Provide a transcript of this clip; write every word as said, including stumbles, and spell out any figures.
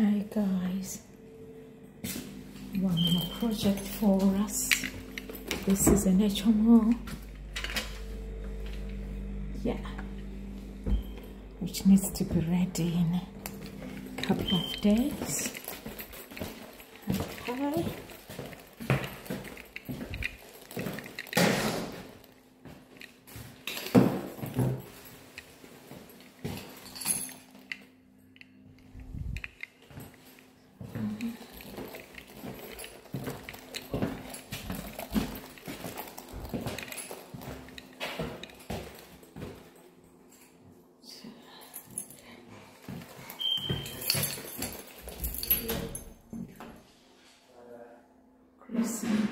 Hi guys, one more project for us. This is an H M O, yeah, which needs to be ready in a couple of days. Okay. Listen.